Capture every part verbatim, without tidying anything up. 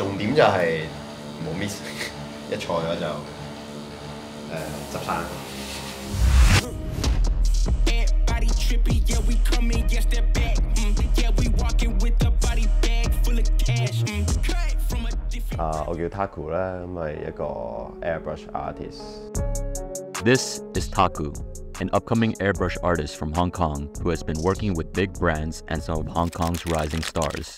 重點就係冇 miss， 一錯咗就誒執生。啊，我叫 Taku 啦，咁係一個 Airbrush artist。 This is Taku, an upcoming airbrush artist from Hong Kong who has been working with big brands and some of Hong Kong's rising stars.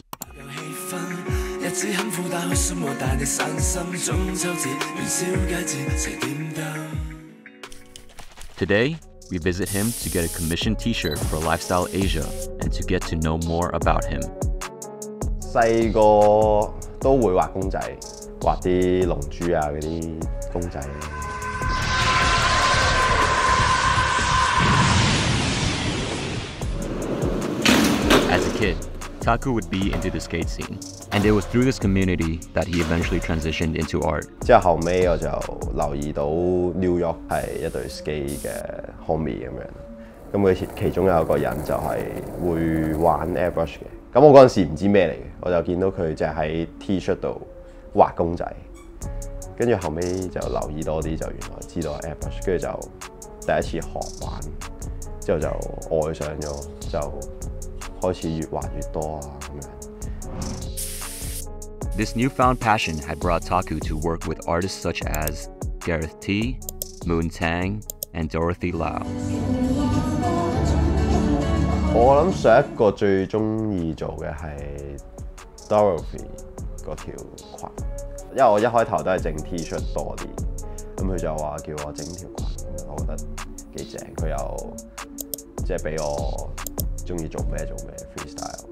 Today, we visit him to get a commissioned t-shirt for Lifestyle Asia and to get to know more about him. 細個都會畫公仔，畫啲龍珠啊嗰啲公仔。 As a kid, Taku would be into the skate scene, and it was through this community that he eventually transitioned into art. 之後後尾我就留意到 Leung 係一對 skate 嘅 homie 咁樣，咁佢其其中有一個人就係會玩 airbrush 嘅，咁我嗰陣時唔知咩嚟嘅，我就見到佢就喺 T-shirt 度畫公仔，跟住後尾就留意多啲，就原來知道 airbrush， 跟住就第一次學玩，之後就愛上咗就。 開始越畫越多啊咁樣。 This newfound passion had brought Taku to work with artists such as Gareth T, Moon Tang, and Dorothy Lau. 我諗上一個最中意做嘅係 Dorothy 嗰條裙，因為我一開頭都係整 T-shirt 多啲，咁佢就話叫我整條裙，我覺得幾正，佢又即係俾我。 中意做咩做咩 freestyle。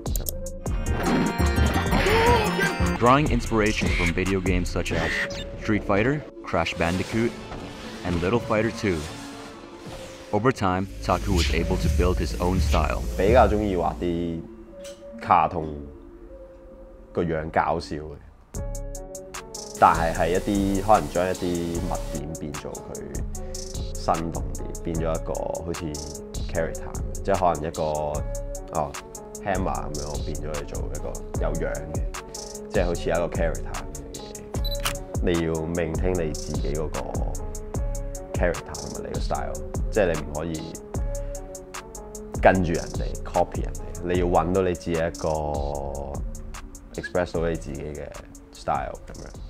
Drawing inspiration from video games such as Street Fighter, Crash Bandicoot, and Little Fighter two. Over time, Taku was able to build his own style. 比較中意畫啲卡通個樣搞笑嘅，但係係一啲可能將一啲物件變做佢生動啲，變咗一個好似 character。 即係可能一個哦 hammer 咁樣，我變咗嚟做一個有樣嘅，即係好似一個 character 嘅嘢。你要 maintain 你自己嗰個 character 同埋你個 style， 即係你唔可以跟住人哋 copy 人哋，你要揾到你自己一個 express 到你自己嘅 style 咁樣。